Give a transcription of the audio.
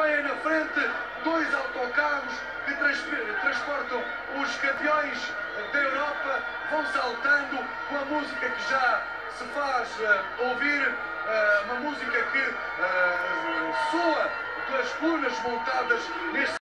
Vêm na frente 2 autocarros que transportam os campeões da Europa, vão saltando com a música que já se faz ouvir, uma música que soa das colunas montadas neste